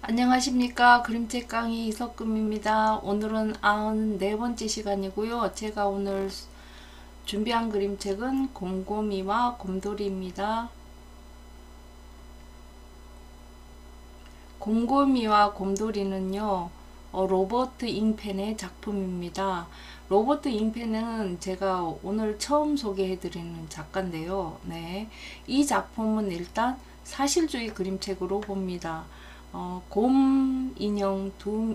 안녕하십니까. 그림책 강의 이석금입니다. 오늘은 94번째 시간이고요. 제가 오늘 준비한 그림책은 곰곰이와 곰돌이입니다. 곰곰이와 곰돌이는요, 로버트 잉펜의 작품입니다. 로버트 잉펜은 제가 오늘 처음 소개해드리는 작가인데요. 네, 이 작품은 일단 사실주의 그림책으로 봅니다. 곰 인형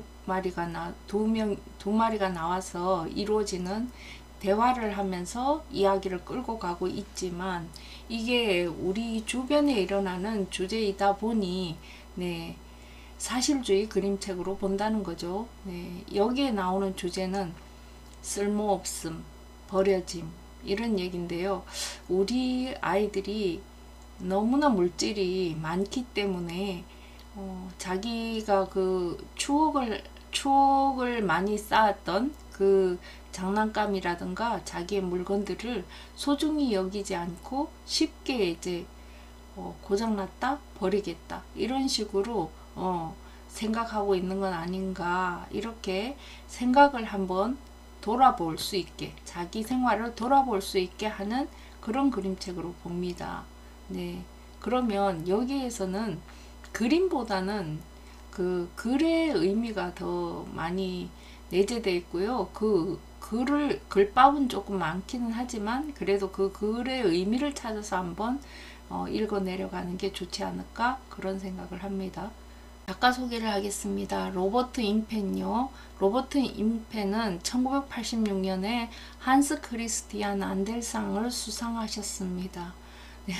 두 마리가 나와서 이루어지는 대화를 하면서 이야기를 끌고 가고 있지만 이게 우리 주변에 일어나는 주제이다 보니 네, 사실주의 그림책으로 본다는 거죠. 네, 여기에 나오는 주제는 쓸모없음, 버려짐 이런 얘기인데요. 우리 아이들이 너무나 물질이 많기 때문에 자기가 그 추억을 많이 쌓았던 그 장난감이라든가 자기의 물건들을 소중히 여기지 않고 쉽게 이제 고장났다 버리겠다 이런 식으로 생각하고 있는 건 아닌가, 이렇게 생각을 한번 돌아볼 수 있게, 자기 생활을 돌아볼 수 있게 하는 그런 그림책으로 봅니다. 네, 그러면 여기에서는 그림보다는 그 글의 의미가 더 많이 내재되어 있고요. 그 글밥은 조금 많기는 하지만 그래도 그 글의 의미를 찾아서 한번 읽어 내려가는 게 좋지 않을까, 그런 생각을 합니다. 작가 소개를 하겠습니다. 로버트 잉펜요. 로버트 잉펜은 1986년에 한스 크리스티안 안델상을 수상하셨습니다. 네,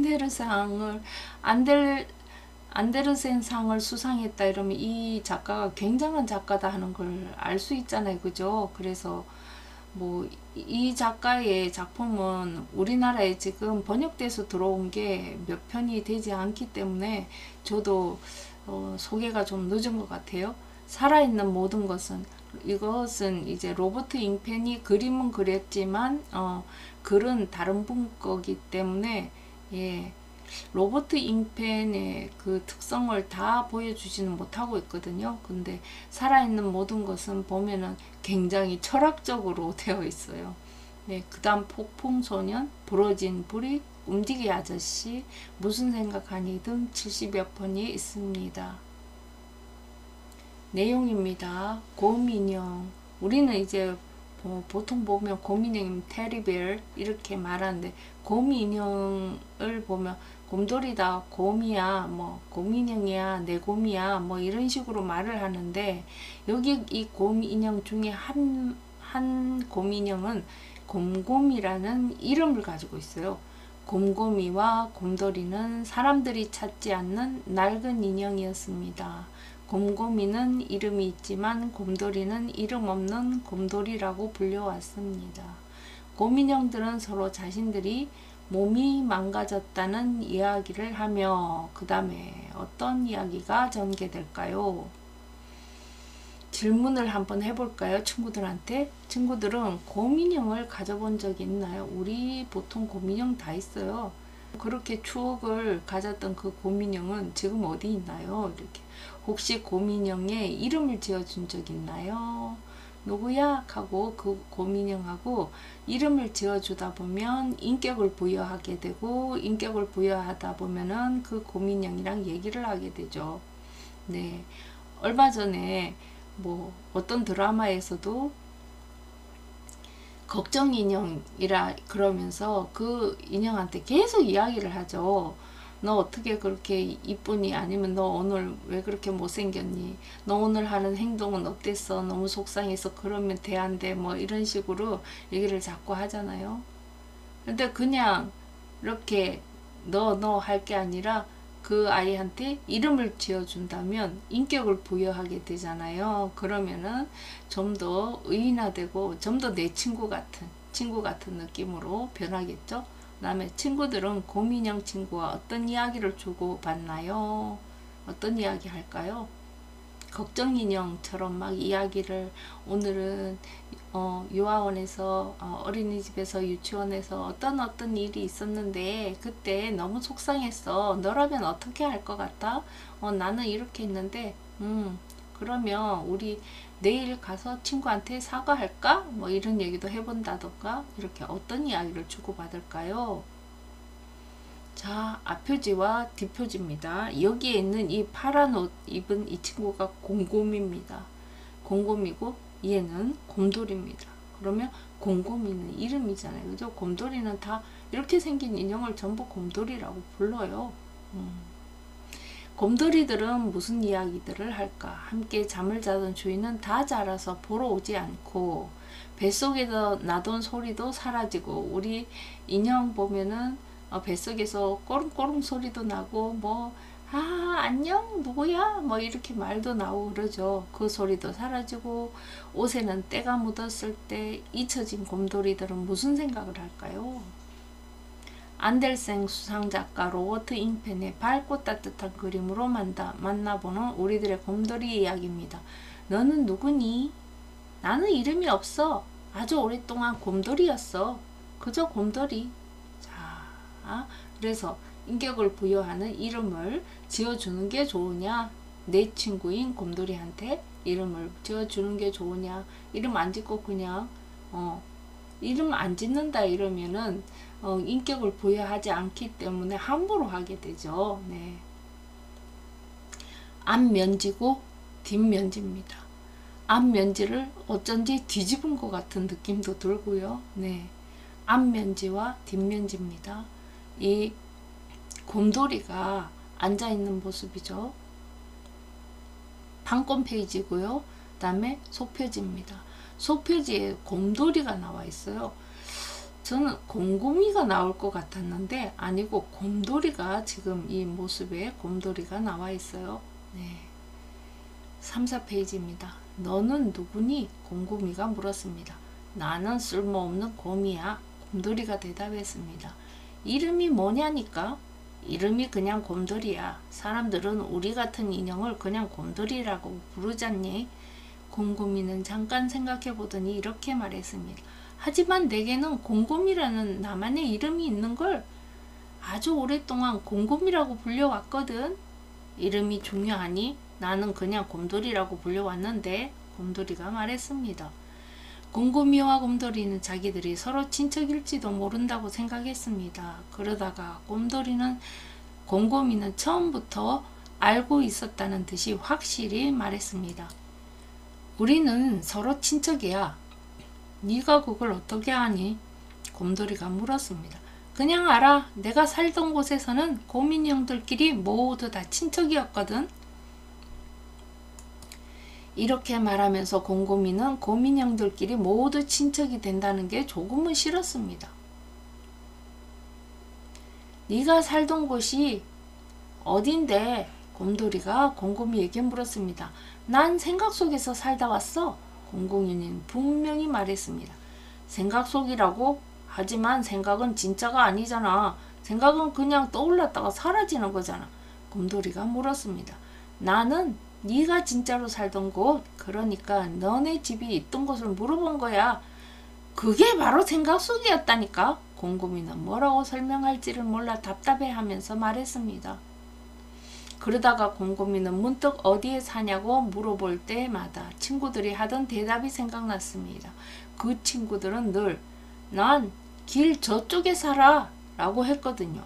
안데르센 상을 수상했다 이러면 이 작가가 굉장한 작가다 하는 걸 알 수 있잖아요. 그죠? 그래서 뭐 이 작가의 작품은 우리나라에 지금 번역돼서 들어온 게 몇 편이 되지 않기 때문에 저도 소개가 좀 늦은 것 같아요. 살아있는 모든 것은, 이것은 이제 로버트 잉펜이 그림은 그렸지만 글은 다른 분 거기 때문에 예, 로버트 잉펜의 그 특성을 다 보여주지는 못하고 있거든요. 근데 살아있는 모든 것은 보면은 굉장히 철학적으로 되어 있어요. 네, 그 다음 폭풍소년, 부러진 불이, 움직이 아저씨, 무슨 생각하니 등 70여 편이 있습니다. 내용입니다. 곰인형. 우리는 이제 보통 보면 곰인형, 테리벨 이렇게 말하는데, 곰인형을 보면 곰돌이다, 곰이야, 뭐 곰인형이야, 내 곰이야, 뭐 이런 식으로 말을 하는데, 여기 이 곰인형 중에 한 곰인형은 곰곰이라는 이름을 가지고 있어요. 곰곰이와 곰돌이는 사람들이 찾지 않는 낡은 인형이었습니다. 곰곰이는 이름이 있지만 곰돌이는 이름 없는 곰돌이라고 불려왔습니다. 곰인형들은 서로 자신들이 몸이 망가졌다는 이야기를 하며 그 다음에 어떤 이야기가 전개될까요? 질문을 한번 해볼까요? 친구들한테. 친구들은 곰인형을 가져본 적이 있나요? 우리 보통 곰인형 다 있어요. 그렇게 추억을 가졌던 그 곰인형은 지금 어디 있나요? 이렇게. 혹시 곰인형에 이름을 지어준 적 있나요? 누구야? 하고 그 곰인형하고 이름을 지어주다 보면 인격을 부여하게 되고, 인격을 부여하다 보면은 그 곰인형이랑 얘기를 하게 되죠. 네. 얼마 전에 뭐 어떤 드라마에서도 걱정 인형이라 그러면서 그 인형한테 계속 이야기를 하죠. 너 어떻게 그렇게 이쁘니? 아니면 너 오늘 왜 그렇게 못생겼니? 너 오늘 하는 행동은 어땠어? 너무 속상해서 그러면 돼, 안 돼? 뭐 이런 식으로 얘기를 자꾸 하잖아요. 근데 그냥 이렇게 너 할 게 아니라 그 아이한테 이름을 지어준다면 인격을 부여하게 되잖아요. 그러면은 좀 더 의인화되고 좀 더 내 친구 같은 느낌으로 변하겠죠. 그 다음에 친구들은 곰인형 친구와 어떤 이야기를 주고받나요? 어떤 이야기 할까요? 걱정 인형처럼 막 이야기를 오늘은 유아원에서 어린이집에서 유치원에서 어떤 일이 있었는데 그때 너무 속상했어. 너라면 어떻게 할 것 같아? 나는 이렇게 했는데 그러면 우리 내일 가서 친구한테 사과할까? 뭐 이런 얘기도 해본다던가 이렇게 어떤 이야기를 주고받을까요? 자, 앞표지와 뒷표지입니다. 여기에 있는 이 파란 옷 입은 이 친구가 곰곰입니다. 곰곰이고 얘는 곰돌이입니다. 그러면 곰곰이는 이름이잖아요. 그죠? 곰돌이는 다 이렇게 생긴 인형을 전부 곰돌이라고 불러요. 곰돌이들은 무슨 이야기들을 할까? 함께 잠을 자던 주인은 다 자라서 보러 오지 않고 뱃속에서 나던 소리도 사라지고 우리 인형 보면은 뱃속에서 꼬릉꼬릉 소리도 나고 안녕 누구야 뭐 이렇게 말도 나오고 그러죠. 그 소리도 사라지고 옷에는 때가 묻었을 때 잊혀진 곰돌이들은 무슨 생각을 할까요? 안델생 수상작가 로버트 잉펜의 밝고 따뜻한 그림으로 만나보는 우리들의 곰돌이 이야기입니다. 너는 누구니? 나는 이름이 없어. 아주 오랫동안 곰돌이였어. 그저 곰돌이. 자, 그래서 인격을 부여하는 이름을 지어주는 게 좋으냐? 내 친구인 곰돌이한테 이름을 지어주는 게 좋으냐? 이름 안 짓고 그냥 이름 안 짓는다 이러면은 인격을 부여하지 않기 때문에 함부로 하게 되죠. 네. 앞면지고 뒷면지입니다. 앞면지를 어쩐지 뒤집은 것 같은 느낌도 들고요. 네. 앞면지와 뒷면지입니다. 이 곰돌이가 앉아있는 모습이죠. 판권 페이지고요. 그 다음에 속표지입니다. 속표지에 곰돌이가 나와 있어요. 저는 곰곰이가 나올 것 같았는데 아니고 곰돌이가 지금 이 모습에 곰돌이가 나와 있어요. 네. 3, 4페이지입니다. 너는 누구니? 곰곰이가 물었습니다. 나는 쓸모없는 곰이야. 곰돌이가 대답했습니다. 이름이 뭐냐니까? 이름이 그냥 곰돌이야. 사람들은 우리 같은 인형을 그냥 곰돌이라고 부르잖니? 곰곰이는 잠깐 생각해 보더니 이렇게 말했습니다. 하지만 내게는 곰곰이라는 나만의 이름이 있는 걸 아주 오랫동안 곰곰이라고 불려왔거든. 이름이 중요하니? 나는 그냥 곰돌이라고 불려왔는데 곰돌이가 말했습니다. 곰곰이와 곰돌이는 자기들이 서로 친척일지도 모른다고 생각했습니다. 그러다가 곰곰이는 처음부터 알고 있었다는 듯이 확실히 말했습니다. 우리는 서로 친척이야. 네가 그걸 어떻게 아니? 곰돌이가 물었습니다. 그냥 알아. 내가 살던 곳에서는 곰인형들끼리 모두 다 친척이었거든. 이렇게 말하면서 곰곰이는 곰인형들끼리 모두 친척이 된다는 게 조금은 싫었습니다. 네가 살던 곳이 어딘데? 곰돌이가 곰곰이에게 물었습니다. 난 생각 속에서 살다 왔어. 곰곰이는 분명히 말했습니다. 생각 속이라고? 하지만 생각은 진짜가 아니잖아. 생각은 그냥 떠올랐다가 사라지는 거잖아. 곰돌이가 물었습니다. 나는 네가 진짜로 살던 곳, 그러니까 너네 집이 있던 곳을 물어본 거야. 그게 바로 생각 속이었다니까. 곰곰이는 뭐라고 설명할지를 몰라 답답해하면서 말했습니다. 그러다가 곰곰이는 문득 어디에 사냐고 물어볼 때마다 친구들이 하던 대답이 생각났습니다. 그 친구들은 늘 난 길 저쪽에 살아 라고 했거든요.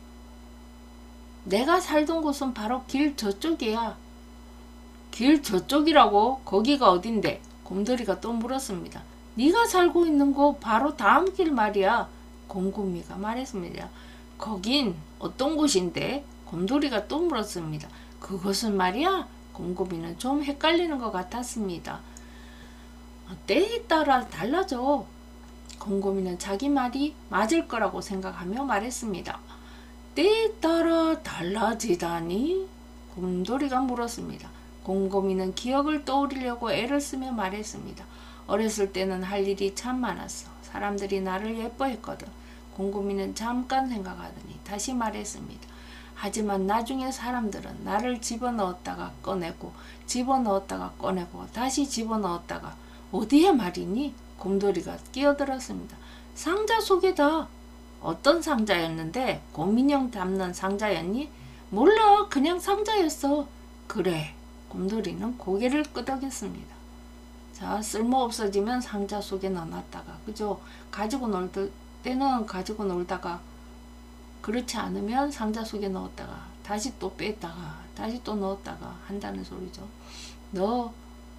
내가 살던 곳은 바로 길 저쪽이야. 길 저쪽이라고? 거기가 어딘데? 곰돌이가 또 물었습니다. 네가 살고 있는 곳 바로 다음 길 말이야. 곰곰이가 말했습니다. 거긴 어떤 곳인데? 곰돌이가 또 물었습니다. 그것은 말이야? 곰곰이는 좀 헷갈리는 것 같았습니다. 때에 따라 달라져. 곰곰이는 자기 말이 맞을 거라고 생각하며 말했습니다. 때에 따라 달라지다니? 곰돌이가 물었습니다. 곰곰이는 기억을 떠올리려고 애를 쓰며 말했습니다. 어렸을 때는 할 일이 참 많았어. 사람들이 나를 예뻐했거든. 곰곰이는 잠깐 생각하더니 다시 말했습니다. 하지만 나중에 사람들은 나를 집어넣었다가 꺼내고 집어넣었다가 꺼내고 다시 집어넣었다가 어디에 말이니? 곰돌이가 끼어들었습니다. 상자 속에다. 어떤 상자였는데? 곰인형 담는 상자였니? 몰라, 그냥 상자였어. 그래. 곰돌이는 고개를 끄덕였습니다. 자, 쓸모 없어지면 상자 속에 넣어놨다가, 그죠? 가지고 놀 때는 가지고 놀다가, 그렇지 않으면 상자 속에 넣었다가 다시 또 뺐다가 다시 또 넣었다가 한다는 소리죠. 너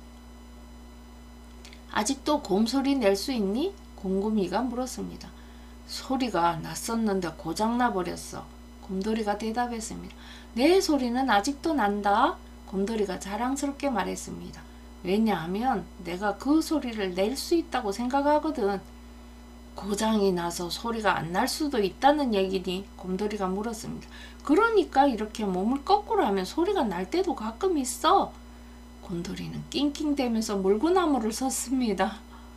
아직도 곰소리 낼 수 있니? 곰곰이가 물었습니다. 소리가 났었는데 고장나 버렸어. 곰돌이가 대답했습니다. 내 소리는 아직도 난다. 곰돌이가 자랑스럽게 말했습니다. 왜냐하면 내가 그 소리를 낼 수 있다고 생각하거든. 고장이 나서 소리가 안 날 수도 있다는 얘기니? 곰돌이가 물었습니다. 그러니까 이렇게 몸을 거꾸로 하면 소리가 날 때도 가끔 있어. 곰돌이는 낑낑대면서 물구나무를 섰습니다.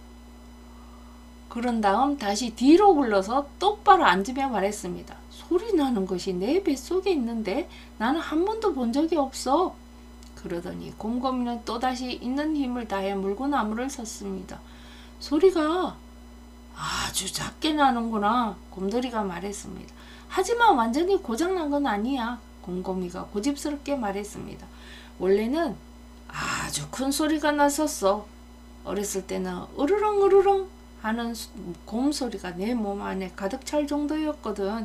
그런 다음 다시 뒤로 굴러서 똑바로 앉으며 말했습니다. 소리 나는 것이 내 뱃속에 있는데 나는 한 번도 본 적이 없어. 그러더니 곰곰이는 또다시 있는 힘을 다해 물구나무를 섰습니다. 소리가 아주 작게 나는구나. 곰돌이가 말했습니다. 하지만 완전히 고장난 건 아니야. 곰곰이가 고집스럽게 말했습니다. 원래는 아주 큰 소리가 났었어. 어렸을 때는 으르렁 으르렁 하는 곰 소리가 내 몸 안에 가득 찰 정도였거든.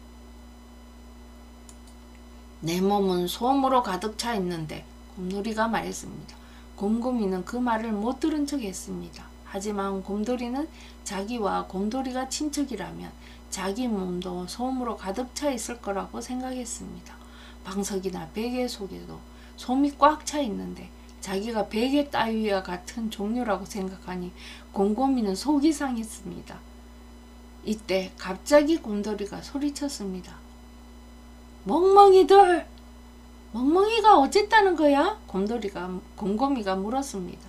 내 몸은 소음으로 가득 차 있는데, 곰돌이가 말했습니다. 곰곰이는 그 말을 못 들은 척 했습니다. 하지만 곰돌이는 자기와 곰돌이가 친척이라면 자기 몸도 소음으로 가득 차 있을 거라고 생각했습니다. 방석이나 베개 속에도 솜이 꽉 차 있는데 자기가 베개 따위와 같은 종류라고 생각하니 곰곰이는 속이 상했습니다. 이때 갑자기 곰돌이가 소리쳤습니다. 멍멍이들! 멍멍이가 어쨌다는 거야? 곰곰이가 물었습니다.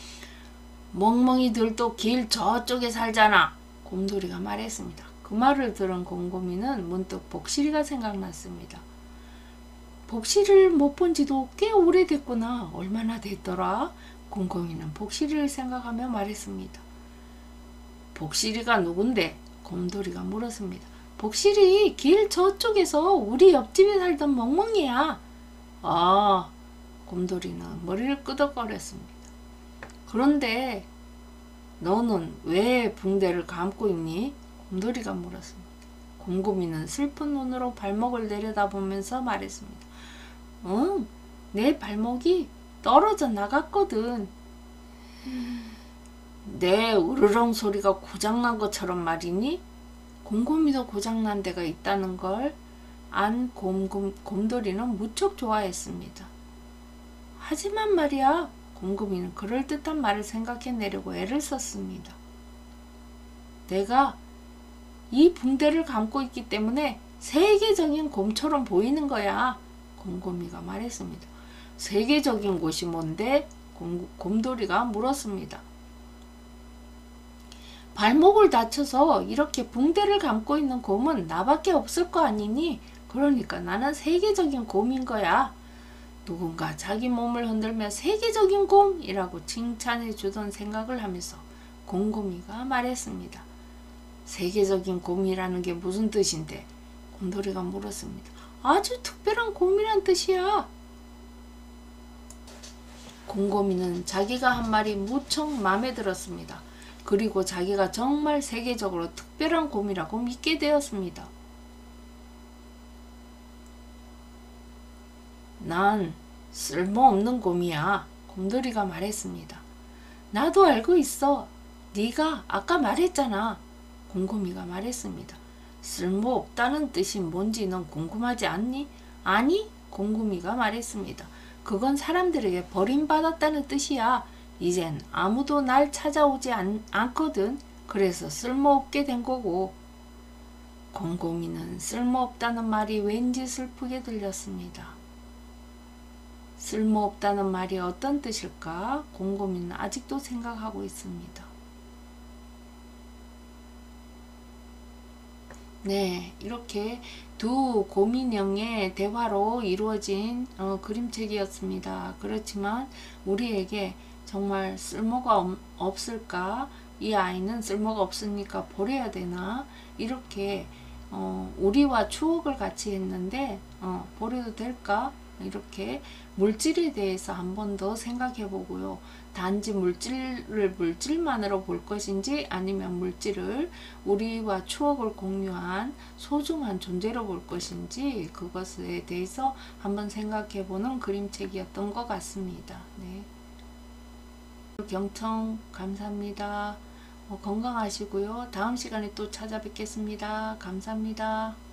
멍멍이들도 길 저쪽에 살잖아. 곰돌이가 말했습니다. 그 말을 들은 곰곰이는 문득 복실이가 생각났습니다. 복실이를 못 본 지도 꽤 오래됐구나. 얼마나 됐더라? 곰곰이는 복실이를 생각하며 말했습니다. 복실이가 누군데? 곰돌이가 물었습니다. 복실이 길 저쪽에서 우리 옆집에 살던 멍멍이야. 아, 곰돌이는 머리를 끄덕거렸습니다. 그런데 너는 왜 붕대를 감고 있니? 곰돌이가 물었습니다. 곰곰이는 슬픈 눈으로 발목을 내려다보면서 말했습니다. 응, 내 발목이 떨어져 나갔거든. 내 으르렁 소리가 고장난 것처럼 말이니? 곰곰이도 고장난 데가 있다는 걸 안 곰돌이는 무척 좋아했습니다. 하지만 말이야, 곰곰이는 그럴듯한 말을 생각해내려고 애를 썼습니다. 내가 이 붕대를 감고 있기 때문에 세계적인 곰처럼 보이는 거야. 곰곰이가 말했습니다. 세계적인 곳이 뭔데? 곰돌이가 물었습니다. 발목을 다쳐서 이렇게 붕대를 감고 있는 곰은 나밖에 없을 거 아니니? 그러니까 나는 세계적인 곰인 거야. 누군가 자기 몸을 흔들며 세계적인 곰이라고 칭찬해 주던 생각을 하면서 곰곰이가 말했습니다. 세계적인 곰이라는 게 무슨 뜻인데? 곰돌이가 물었습니다. 아주 특별한 곰이란 뜻이야. 곰곰이는 자기가 한 말이 무척 마음에 들었습니다. 그리고 자기가 정말 세계적으로 특별한 곰이라고 믿게 되었습니다. 난 쓸모없는 곰이야. 곰돌이가 말했습니다. 나도 알고 있어. 네가 아까 말했잖아. 곰곰이가 말했습니다. 쓸모없다는 뜻이 뭔지는 궁금하지 않니? 아니, 곰곰이가 말했습니다. 그건 사람들에게 버림받았다는 뜻이야. 이젠 아무도 날 찾아오지 않거든. 그래서 쓸모없게 된 거고. 곰곰이는 쓸모없다는 말이 왠지 슬프게 들렸습니다. 쓸모없다는 말이 어떤 뜻일까? 곰곰이는 아직도 생각하고 있습니다. 네, 이렇게 두 고민형의 대화로 이루어진 그림책이었습니다. 그렇지만 우리에게 정말 쓸모가 없을까? 이 아이는 쓸모가 없으니까 버려야 되나? 이렇게 우리와 추억을 같이 했는데 버려도 될까? 이렇게 물질에 대해서 한 번 더 생각해 보고요. 단지 물질을 물질만으로 볼 것인지 아니면 물질을 우리와 추억을 공유한 소중한 존재로 볼 것인지 그것에 대해서 한번 생각해 보는 그림책이었던 것 같습니다. 네. 경청 감사합니다. 건강하시고요. 다음 시간에 또 찾아뵙겠습니다. 감사합니다.